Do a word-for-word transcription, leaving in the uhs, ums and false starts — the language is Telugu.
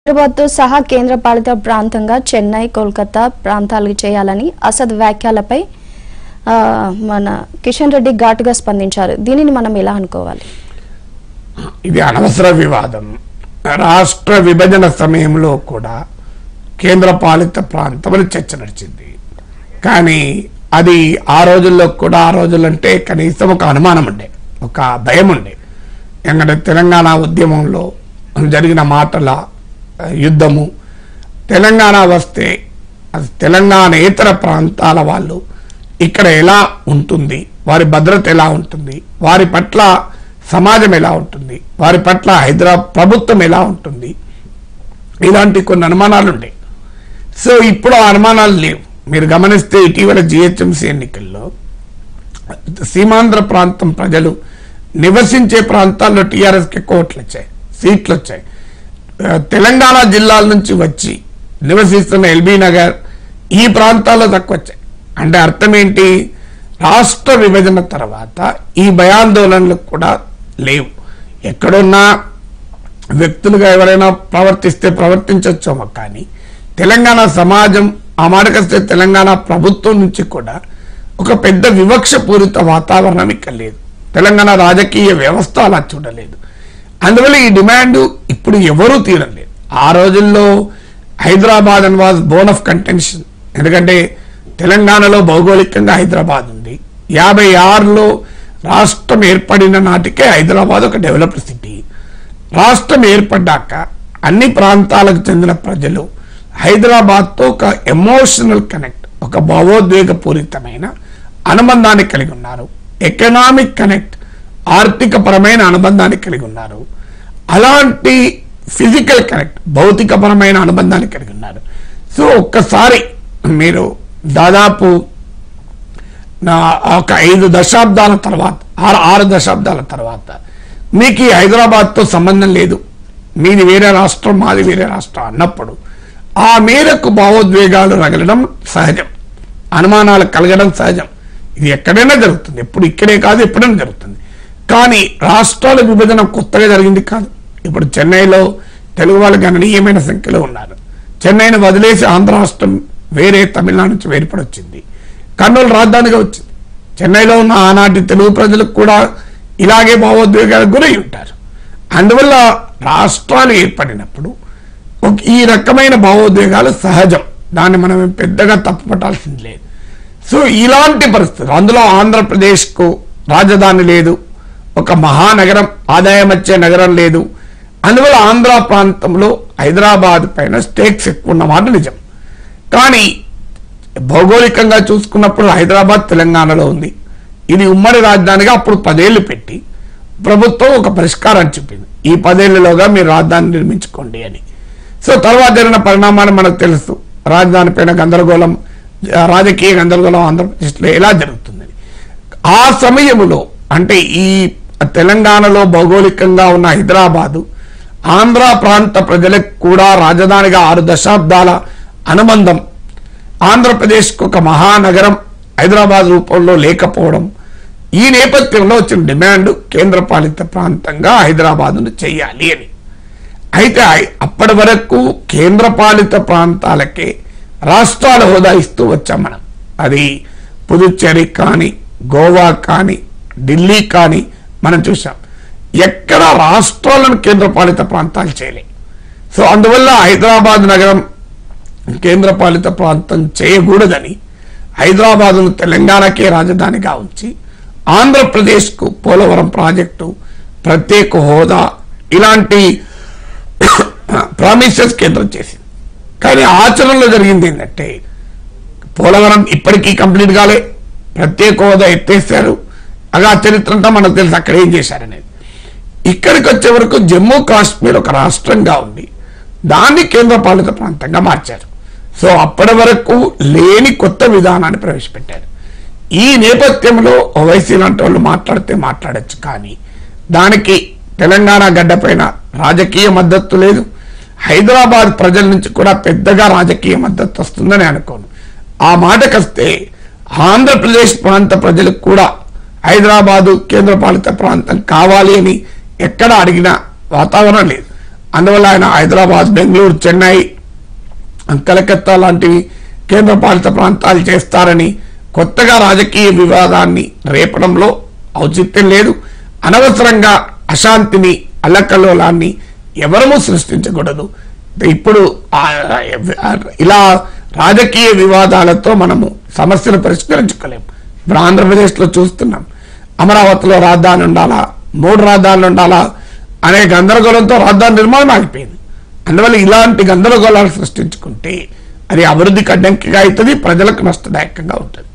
హైదరాబాద్తో సహా కేంద్ర పాలిత ప్రాంతంగా చెన్నై, కోల్కతా ప్రాంతాలకు చేయాలని అసద్ వ్యాఖ్యలపై మన కిషన్ రెడ్డి ఘాటుగా స్పందించారు. దీనిని మనం ఎలా అనుకోవాలి? ఇది అనవసర వివాదం. రాష్ట్ర విభజన సమయంలో కూడా కేంద్ర పాలిత ప్రాంతం చర్చ నడిచింది. కానీ అది ఆ రోజుల్లో కూడా ఆ రోజులంటే కనీసం ఒక అనుమానం ఉండే, ఒక భయం ఉండే. ఎందుకంటే తెలంగాణ ఉద్యమంలో జరిగిన మాటల యుద్ధము, తెలంగాణ వస్తే అది తెలంగాణేతర ప్రాంతాల వాళ్ళు ఇక్కడ ఎలా ఉంటుంది, వారి భద్రత ఎలా ఉంటుంది, వారి పట్ల సమాజం ఎలా ఉంటుంది, వారి పట్ల హైదరాబాద్ ప్రభుత్వం ఎలా ఉంటుంది, ఇలాంటి కొన్ని అనుమానాలు ఉండే. సో ఇప్పుడు ఆ అనుమానాలు లేవు. మీరు గమనిస్తే ఇటీవల జిహెచ్ఎంసీ ఎన్నికల్లో సీమాంధ్ర ప్రాంతం ప్రజలు నివసించే ప్రాంతాల్లో టీఆర్ఎస్కి ఎక్కువ ఓట్లు వచ్చాయి, సీట్లు వచ్చాయి. తెలంగాణ జిల్లాల నుంచి వచ్చి నివసిస్తున్న ఎల్బీ నగర్ ఈ ప్రాంతాల్లో తక్కువ వచ్చాయి. అంటే అర్థం ఏంటి? రాష్ట్ర విభజన తర్వాత ఈ భయాందోళనలు కూడా లేవు. ఎక్కడున్నా వ్యక్తులుగా ఎవరైనా ప్రవర్తిస్తే ప్రవర్తించవచ్చేమో, కానీ తెలంగాణ సమాజం ఆ మాటకొస్తే తెలంగాణ ప్రభుత్వం నుంచి కూడా ఒక పెద్ద వివక్షపూరిత వాతావరణం ఇక్కడ లేదు. తెలంగాణ రాజకీయ వ్యవస్థ అలా చూడలేదు. అందువల్ల ఈ డిమాండ్ ఇప్పుడు ఎవరూ తీరలేదు. ఆ రోజుల్లో Hyderabad and was bone of contention. ఎందుకంటే తెలంగాణలో భౌగోళికంగా హైదరాబాద్ ఉంది. యాభై ఆరులో రాష్ట్రం ఏర్పడిన నాటికే హైదరాబాద్ ఒక డెవలప్డ్ సిటీ. రాష్ట్రం ఏర్పడ్డాక అన్ని ప్రాంతాలకు చెందిన ప్రజలు హైదరాబాద్తో ఒక ఎమోషనల్ కనెక్ట్, ఒక భావోద్వేగపూరితమైన అనుబంధాన్ని కలిగి ఉన్నారు. ఎకనామిక్ కనెక్ట్, ఆర్థిక పరమైన అనుబంధాన్ని కలిగి ఉన్నారు. అలాంటి ఫిజికల్ కనెక్ట్, భౌతికపరమైన అనుబంధాన్ని కలిగి ఉన్నారు. సో ఒక్కసారి మీరు దాదాపు ఒక ఐదు దశాబ్దాల తర్వాత ఆరు ఆరు దశాబ్దాల తర్వాత మీకు ఈ హైదరాబాద్తో సంబంధం లేదు, మీది వేరే రాష్ట్రం, మాది వేరే రాష్ట్రం అన్నప్పుడు ఆ మేరకు భావోద్వేగాలు రగలడం సహజం, అనుమానాలు కలగడం సహజం. ఇది ఎక్కడైనా జరుగుతుంది, ఎప్పుడు ఇక్కడే కాదు, ఎప్పుడైనా జరుగుతుంది. కానీ రాష్ట్రాల విభజన కొత్తగా జరిగింది కాదు. ఇప్పుడు చెన్నైలో తెలుగు వాళ్ళు గణనీయమైన సంఖ్యలో ఉన్నారు. చెన్నైని వదిలేసి ఆంధ్ర రాష్ట్రం వేరే తమిళనాడు నుంచి వేర్పడొచ్చింది. కర్నూలు రాజధానిగా వచ్చింది. చెన్నైలో ఉన్న ఆనాటి తెలుగు ప్రజలకు కూడా ఇలాగే భావోద్వేగాలకు గురై ఉంటారు. అందువల్ల రాష్ట్రాలు ఏర్పడినప్పుడు ఈ రకమైన భావోద్వేగాలు సహజం, దాన్ని మనం పెద్దగా తప్పుపట్టాల్సింది లేదు. సో ఇలాంటి పరిస్థితులు, అందులో ఆంధ్రప్రదేశ్కు రాజధాని లేదు, ఒక మహానగరం, ఆదాయం వచ్చే నగరం లేదు. అందువల్ల ఆంధ్ర ప్రాంతంలో హైదరాబాద్ పైన స్టేక్స్ ఎక్కువ ఉన్నమాట నిజం. కానీ భౌగోళికంగా చూసుకున్నప్పుడు హైదరాబాద్ తెలంగాణలో ఉంది. ఇది ఉమ్మడి రాజధానిగా అప్పుడు పదేళ్లు పెట్టి ప్రభుత్వం ఒక పరిష్కారాన్ని చెప్పింది, ఈ పదేళ్లలోగా మీరు రాజధాని నిర్మించుకోండి అని. సో తర్వాత జరిగిన పరిణామాలు మనకు తెలుసు. రాజధాని పైన గందరగోళం, రాజకీయ గందరగోళం ఆంధ్రప్రదేశ్లో ఎలా జరుగుతుందని. ఆ సమయంలో అంటే ఈ తెలంగాణలో భౌగోళికంగా ఉన్న హైదరాబాదు ఆంధ్ర ప్రాంత ప్రజలకు కూడా రాజధానిగా ఆరు దశాబ్దాల అనుబంధం, ఆంధ్రప్రదేశ్కు ఒక మహానగరం హైదరాబాద్ రూపంలో లేకపోవడం, ఈ నేపథ్యంలో వచ్చిన డిమాండ్ కేంద్ర పాలిత ప్రాంతంగా హైదరాబాదును చేయాలి అని. అయితే అప్పటి వరకు కేంద్ర పాలిత ప్రాంతాలకే రాష్ట్రాల హోదా ఇస్తూ వచ్చాం మనం. అది పుదుచ్చేరి కానీ, గోవా కానీ, ఢిల్లీ కానీ మనం చూసాం. ఎక్కడ రాష్ట్రాలను కేంద్ర పాలిత ప్రాంతాలు చేయలే. సో అందువల్ల హైదరాబాద్ నగరం కేంద్ర పాలిత ప్రాంతం చేయకూడదని హైదరాబాదును తెలంగాణకే రాజధానిగా ఉంచి ఆంధ్రప్రదేశ్కు పోలవరం ప్రాజెక్టు, ప్రత్యేక హోదా ఇలాంటి ప్రామిసెస్ కేంద్రం చేసింది. కానీ ఆచరణలో జరిగింది ఏంటంటే పోలవరం ఇప్పటికీ కంప్లీట్ కాలే, ప్రత్యేక హోదా ఎత్తేసారు. అలా చరిత్ర అంతా మనకు తెలుసు అక్కడ ఏం చేశారనేది. ఇక్కడికి వచ్చే వరకు జమ్మూ కాశ్మీర్ ఒక రాష్ట్రంగా ఉంది, దాన్ని కేంద్ర పాలిత ప్రాంతంగా మార్చారు. సో అప్పటి వరకు లేని కొత్త విధానాన్ని ప్రవేశపెట్టారు. ఈ నేపథ్యంలో ఓవైసీ లాంటి వాళ్ళు మాట్లాడితే మాట్లాడచ్చు, కానీ దానికి తెలంగాణ గడ్డపైన రాజకీయ మద్దతు లేదు. హైదరాబాద్ ప్రజల నుంచి కూడా పెద్దగా రాజకీయ మద్దతు వస్తుందని అనుకోను. ఆ మాటకొస్తే ఆంధ్రప్రదేశ్ ప్రాంత ప్రజలకు కూడా హైదరాబాదు కేంద్ర పాలిత ప్రాంతం కావాలి అని ఎక్కడ అడిగిన వాతావరణం లేదు. అందువల్ల ఆయన హైదరాబాద్, బెంగళూరు, చెన్నై, కలకత్తా లాంటివి కేంద్రపాలిత ప్రాంతాలు చేస్తారని కొత్తగా రాజకీయ వివాదాన్ని రేపడంలో ఔచిత్యం లేదు. అనవసరంగా అశాంతిని, అల్లకల్లోలాన్ని ఎవరము సృష్టించకూడదు. ఇప్పుడు ఇలా రాజకీయ వివాదాలతో మనము సమస్యను పరిష్కరించుకోలేము. ఇప్పుడు ఆంధ్రప్రదేశ్లో చూస్తున్నాం, అమరావతిలో రాజధాని ఉండాలా, మూడు రాజధానులు ఉండాలా అనే గందరగోళంతో రాజధాని నిర్మాణం ఆగిపోయింది. అందువల్ల ఇలాంటి గందరగోళాలు సృష్టించుకుంటే అది అభివృద్ధికి అడ్డంకిగా అవుతుంది, ప్రజలకు నష్టదాయకంగా ఉంటుంది.